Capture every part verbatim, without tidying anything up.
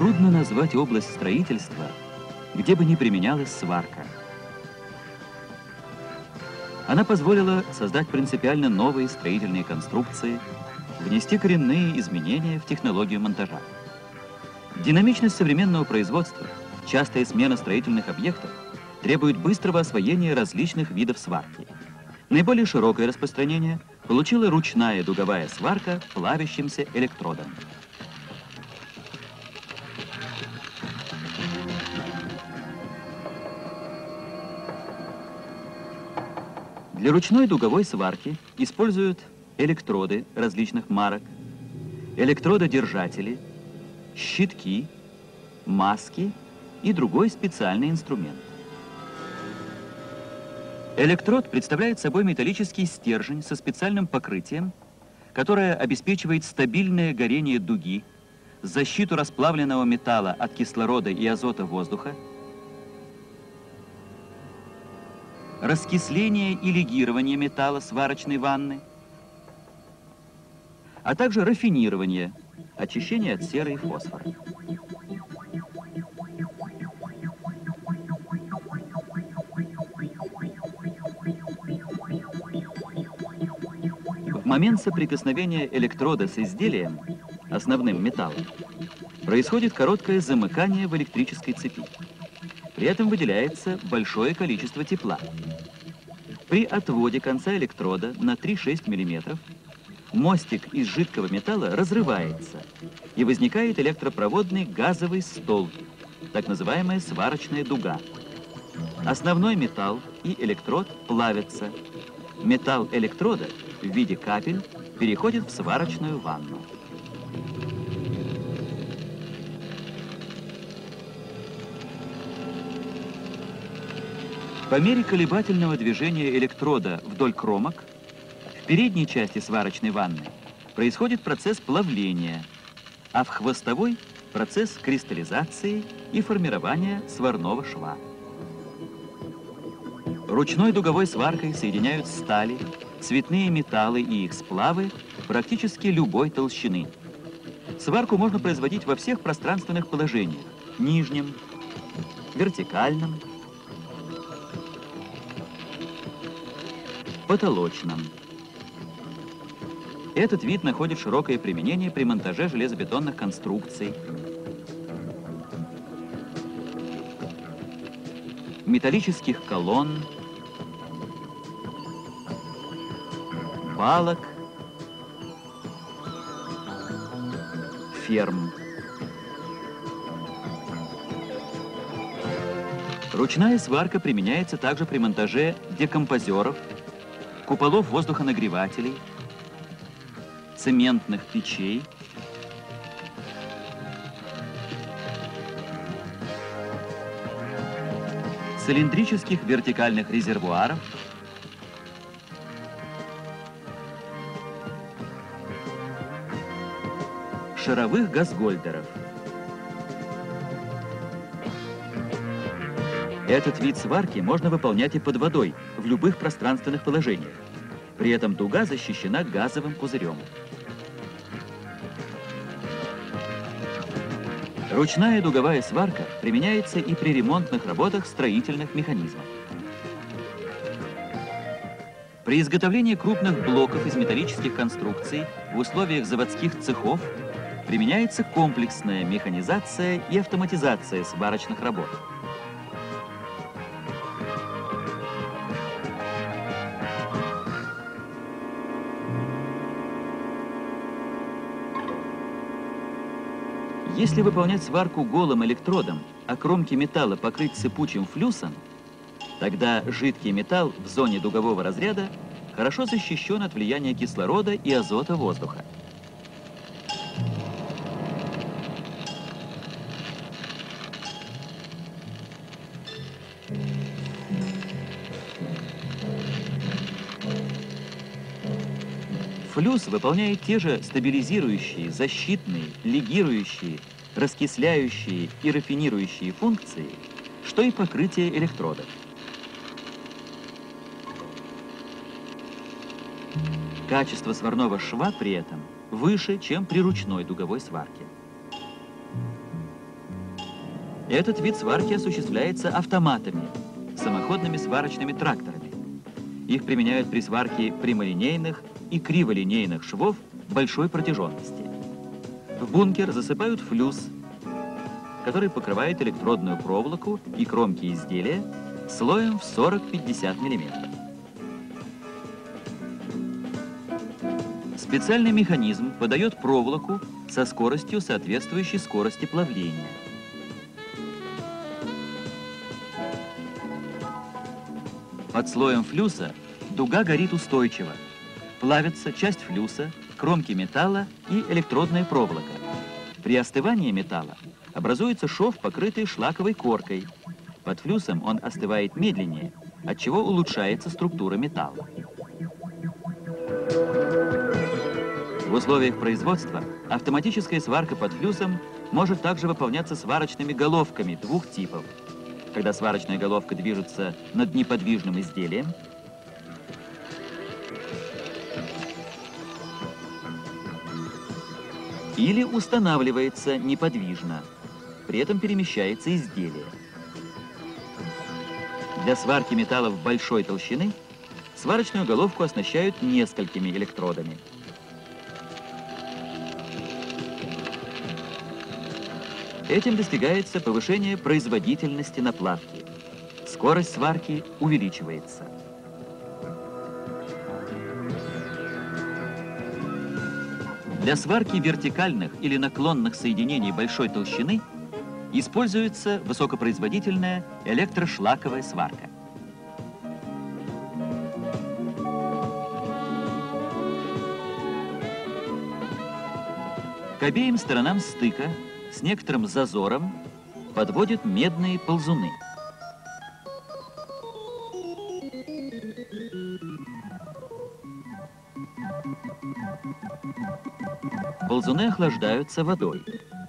Трудно назвать область строительства, где бы ни применялась сварка. Она позволила создать принципиально новые строительные конструкции, внести коренные изменения в технологию монтажа. Динамичность современного производства, частая смена строительных объектов требует быстрого освоения различных видов сварки. Наиболее широкое распространение получила ручная дуговая сварка плавящимся электродом. Для ручной дуговой сварки используют электроды различных марок, электрододержатели, щитки, маски и другой специальный инструмент. Электрод представляет собой металлический стержень со специальным покрытием, которое обеспечивает стабильное горение дуги, защиту расплавленного металла от кислорода и азота воздуха, раскисление и легирование металла сварочной ванны, а также рафинирование, очищение от серы и фосфора. В момент соприкосновения электрода с изделием, основным металлом, происходит короткое замыкание в электрической цепи. При этом выделяется большое количество тепла. При отводе конца электрода на три-шесть миллиметров мостик из жидкого металла разрывается, и возникает электропроводный газовый столб, так называемая сварочная дуга. Основной металл и электрод плавятся. Металл электрода в виде капель переходит в сварочную ванну. По мере колебательного движения электрода вдоль кромок в передней части сварочной ванны происходит процесс плавления, а в хвостовой – процесс кристаллизации и формирования сварного шва. Ручной дуговой сваркой соединяют стали, цветные металлы и их сплавы практически любой толщины. Сварку можно производить во всех пространственных положениях – нижнем, вертикальном, потолочном. Этот вид находит широкое применение при монтаже железобетонных конструкций, металлических колонн, балок, ферм. Ручная сварка применяется также при монтаже декомпозеров, куполов воздухонагревателей, цементных печей, цилиндрических вертикальных резервуаров, шаровых газгольдеров. Этот вид сварки можно выполнять и под водой, в любых пространственных положениях. При этом дуга защищена газовым пузырем. Ручная дуговая сварка применяется и при ремонтных работах строительных механизмов. При изготовлении крупных блоков из металлических конструкций в условиях заводских цехов применяется комплексная механизация и автоматизация сварочных работ. Если выполнять сварку голым электродом, а кромки металла покрыть сыпучим флюсом, тогда жидкий металл в зоне дугового разряда хорошо защищен от влияния кислорода и азота воздуха. Флюс выполняет те же стабилизирующие, защитные, легирующие, раскисляющие и рафинирующие функции, что и покрытие электродов. Качество сварного шва при этом выше, чем при ручной дуговой сварке. Этот вид сварки осуществляется автоматами, самоходными сварочными тракторами. Их применяют при сварке прямолинейных и криволинейных швов большой протяженности. В бункер засыпают флюс, который покрывает электродную проволоку и кромки изделия слоем в сорок-пятьдесят миллиметров. Специальный механизм подает проволоку со скоростью, соответствующей скорости плавления. Под слоем флюса дуга горит устойчиво. Плавится часть флюса, кромки металла и электродная проволока. При остывании металла образуется шов, покрытый шлаковой коркой. Под флюсом он остывает медленнее, отчего улучшается структура металла. В условиях производства автоматическая сварка под флюсом может также выполняться сварочными головками двух типов. Когда сварочная головка движется над неподвижным изделием, или устанавливается неподвижно, при этом перемещается изделие. Для сварки металлов большой толщины сварочную головку оснащают несколькими электродами. Этим достигается повышение производительности наплавки. Скорость сварки увеличивается. Для сварки вертикальных или наклонных соединений большой толщины используется высокопроизводительная электрошлаковая сварка. К обеим сторонам стыка с некоторым зазором подводят медные ползуны. Ползуны охлаждаются водой.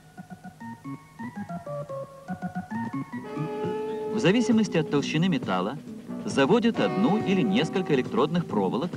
В зависимости от толщины металла заводят одну или несколько электродных проволок,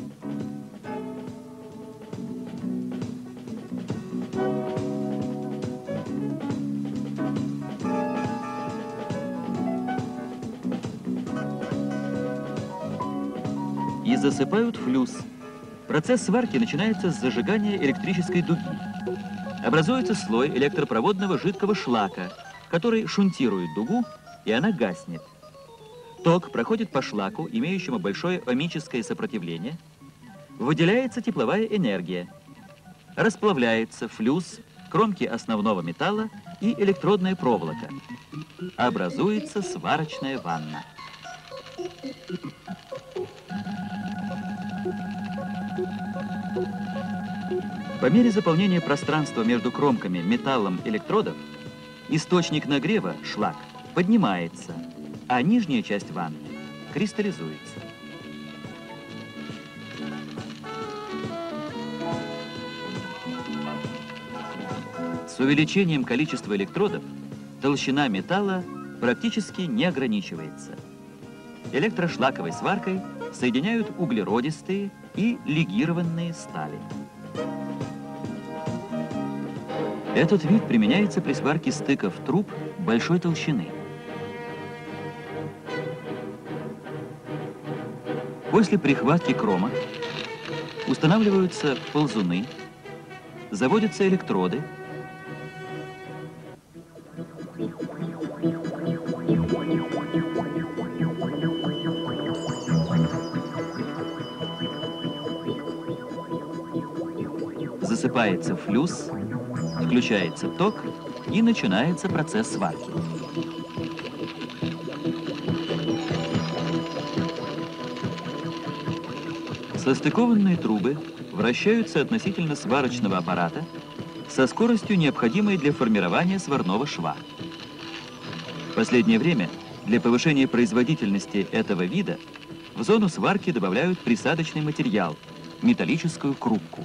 и засыпают флюс. Процесс сварки начинается с зажигания электрической дуги. Образуется слой электропроводного жидкого шлака, который шунтирует дугу, и она гаснет. Ток проходит по шлаку, имеющему большое ohmическое сопротивление. Выделяется тепловая энергия. Расплавляется флюс, кромки основного металла и электродная проволока. Образуется сварочная ванна. По мере заполнения пространства между кромками металлом электродов, источник нагрева, шлак, поднимается, а нижняя часть ванны кристаллизуется. С увеличением количества электродов толщина металла практически не ограничивается. Электрошлаковой сваркой соединяют углеродистые и легированные стали. Этот вид применяется при сварке стыков труб большой толщины. После прихватки кромок устанавливаются ползуны, заводятся электроды, засыпается флюс, включается ток и начинается процесс сварки. Состыкованные трубы вращаются относительно сварочного аппарата со скоростью, необходимой для формирования сварного шва. В последнее время для повышения производительности этого вида в зону сварки добавляют присадочный материал – металлическую крупку.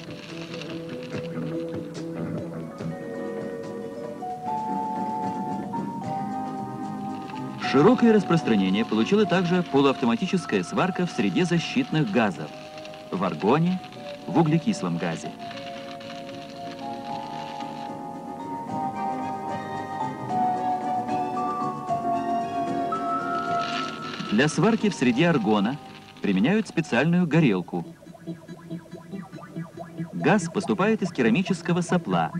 Широкое распространение получила также полуавтоматическая сварка в среде защитных газов – в аргоне, в углекислом газе. Для сварки в среде аргона применяют специальную горелку. Газ поступает из керамического сопла,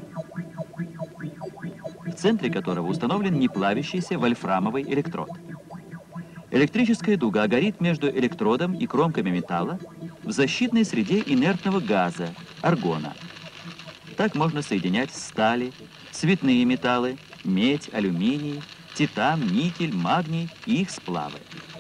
в центре которого установлен неплавящийся вольфрамовый электрод. Электрическая дуга горит между электродом и кромками металла в защитной среде инертного газа, аргона. Так можно соединять стали, цветные металлы, медь, алюминий, титан, никель, магний и их сплавы.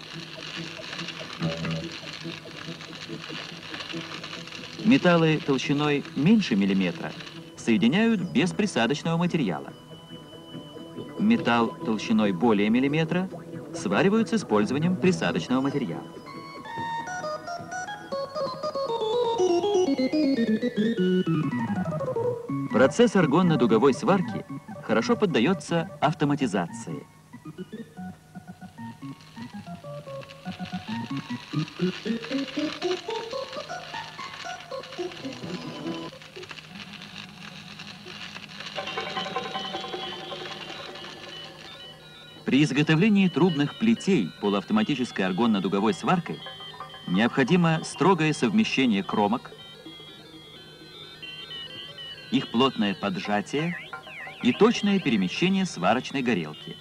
Металлы толщиной меньше миллиметра соединяют без присадочного материала. Металл толщиной более миллиметра сваривают с использованием присадочного материала. Процесс аргонно-дуговой сварки хорошо поддается автоматизации. При изготовлении трубных плетей полуавтоматической аргонно-дуговой сваркой необходимо строгое совмещение кромок, их плотное поджатие и точное перемещение сварочной горелки.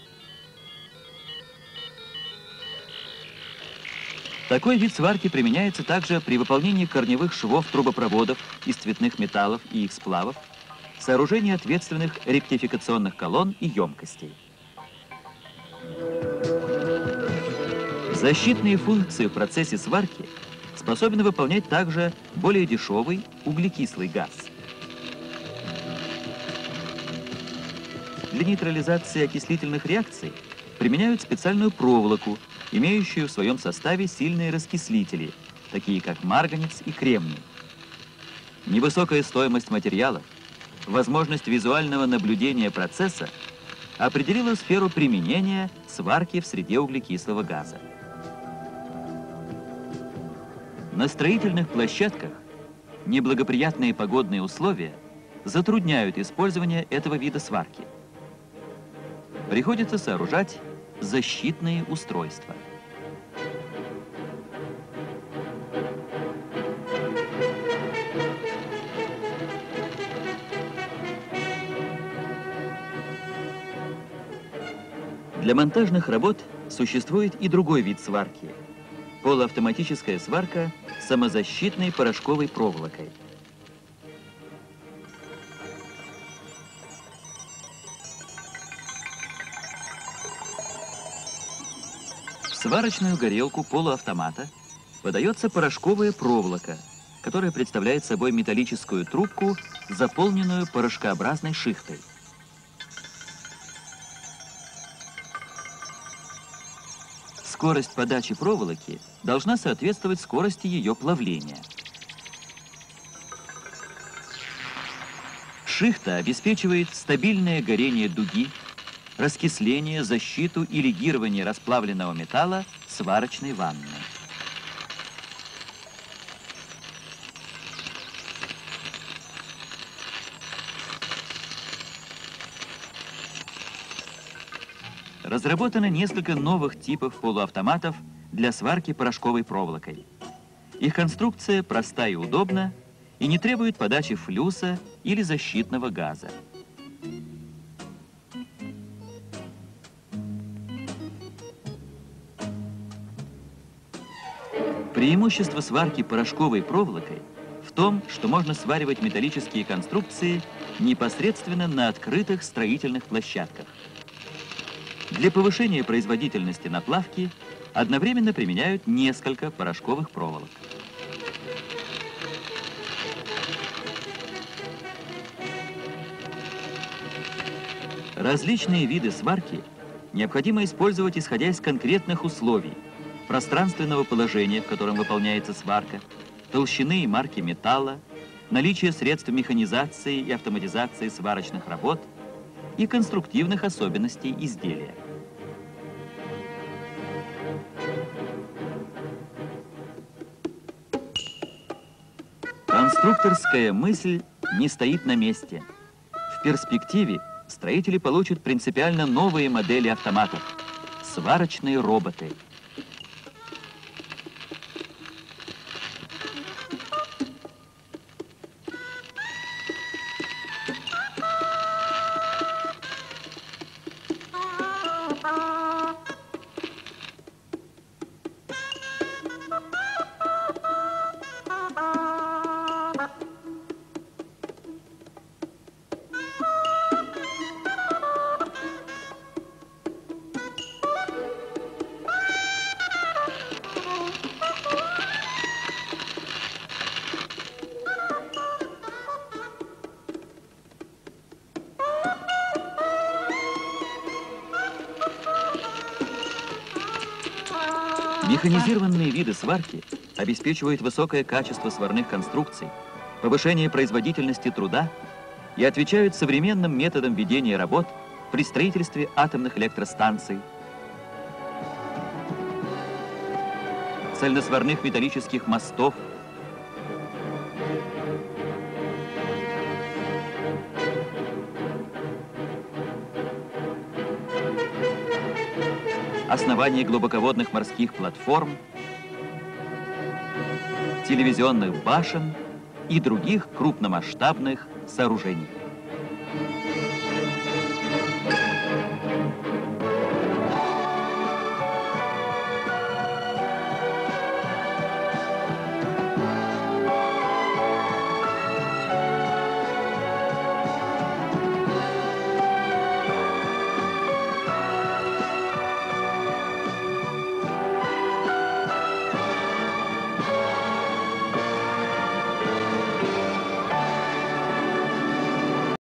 Такой вид сварки применяется также при выполнении корневых швов трубопроводов из цветных металлов и их сплавов, сооружении ответственных ректификационных колонн и емкостей. Защитные функции в процессе сварки способны выполнять также более дешевый углекислый газ. Для нейтрализации окислительных реакций применяют специальную проволоку, имеющую в своем составе сильные раскислители, такие как марганец и кремний. Невысокая стоимость материалов, возможность визуального наблюдения процесса определила сферу применения сварки в среде углекислого газа. На строительных площадках неблагоприятные погодные условия затрудняют использование этого вида сварки. Приходится сооружать защитные устройства. Для монтажных работ существует и другой вид сварки – полуавтоматическая сварка с самозащитной порошковой проволокой. В сварочную горелку полуавтомата подается порошковая проволока, которая представляет собой металлическую трубку, заполненную порошкообразной шихтой. Скорость подачи проволоки должна соответствовать скорости ее плавления. Шихта обеспечивает стабильное горение дуги, раскисление, защиту и легирование расплавленного металла сварочной ванной. Разработано несколько новых типов полуавтоматов для сварки порошковой проволокой. Их конструкция проста и удобна и не требует подачи флюса или защитного газа. Преимущество сварки порошковой проволокой в том, что можно сваривать металлические конструкции непосредственно на открытых строительных площадках. Для повышения производительности наплавки одновременно применяют несколько порошковых проволок. Различные виды сварки необходимо использовать, исходя из конкретных условий: пространственного положения, в котором выполняется сварка, толщины и марки металла, наличия средств механизации и автоматизации сварочных работ и конструктивных особенностей изделия. Конструкторская мысль не стоит на месте. В перспективе строители получат принципиально новые модели автоматов – сварочные роботы. Механизированные виды сварки обеспечивают высокое качество сварных конструкций, повышение производительности труда и отвечают современным методам ведения работ при строительстве атомных электростанций, цельносварных металлических мостов, основании глубоководных морских платформ, телевизионных башен и других крупномасштабных сооружений.